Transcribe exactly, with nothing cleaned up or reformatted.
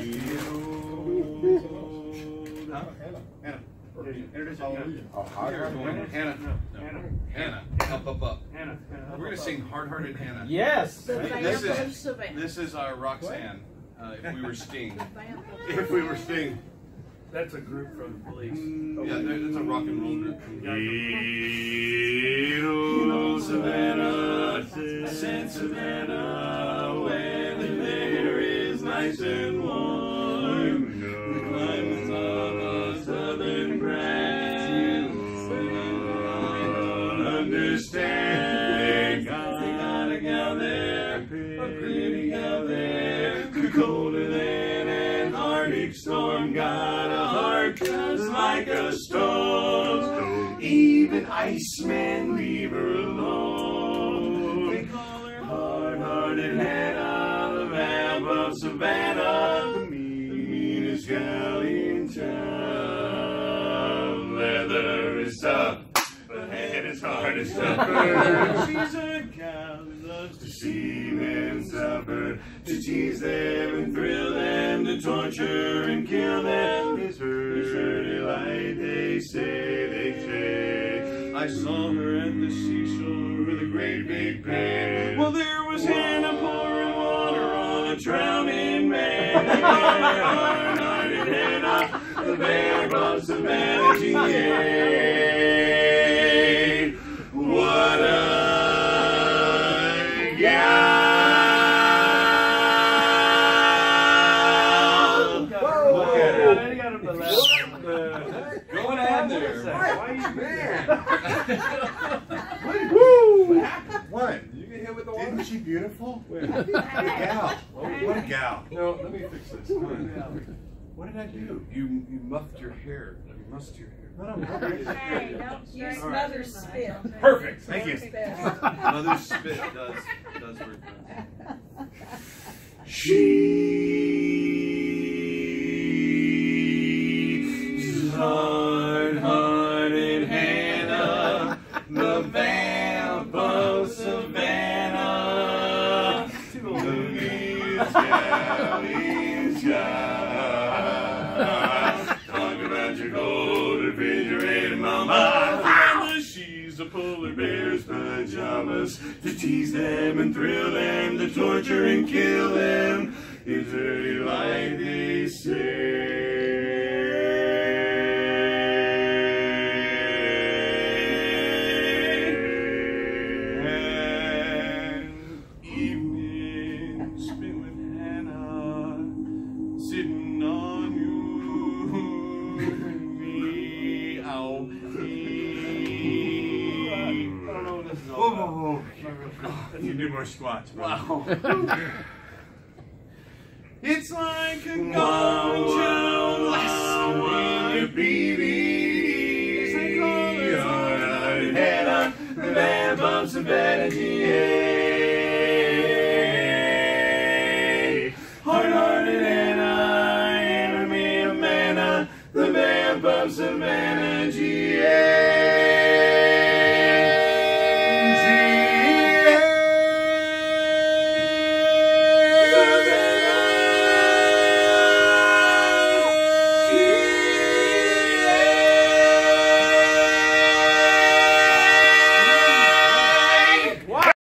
Huh? Hanna. Introduce Oh, Hanna. Hanna. Hanna. Hanna. Up, up, up. Hanna. We're going to sing Hard-Hearted Hanna. Yes. This is, this is our Roxanne. Uh, if we were Sting. If we were Sting. That's a group from the Police. Yeah, that's a rock and roll group. Little Savannah, Saint Savannah, where the air is nice and warm. The climate's on the southern grass. Don't understand. Got a gal there, a pretty gal there, colder than an Arctic storm. Got a heart just like a stone. Even icemen leave her alone. They call her Hard-Hearted Hanna, the vamp of Savannah, the meanest gal in town. Leather is tough, but head is hard as stubborn. She's a gal who loves to see them suffer, to tease them and thrill them, to torture and kill them. It's her, it's her delight, they say, they say. I saw her at the seashore with a great big pan. Well, there was Hanna pouring water on a drowning man. Hard-Hearted Hanna, the vamp of Savannah, G A. What a gal! Look at her. Going on there. Why are you man? Woo! What? You get hit with the water? Isn't she beautiful? What a gal. What a gal. No, let me fix this. What did I do? You you muffed your hair. You mussed your hair. No, no, perfect. Hey, don't use mother's spit. Perfect. Thank you. Mother's spit does does work. She's Hard-Hearted Hanna, the vamp of Savannah, the meanest gal in town. Talk about your cold refrigerator mama. She's a polar bear's pajamas, to tease them and thrill them, to torture and kill them. It's her delight, they say. And evening spent with Hanna, sitting on you and me. Ow. Whoa. You do more squats. Wow. It's like a gong last with your baby. Hard-Hearted Hanna, the vamp of Savannah, G A. Hard-Hearted Hanna, enemy of manna, the vamp of Savannah.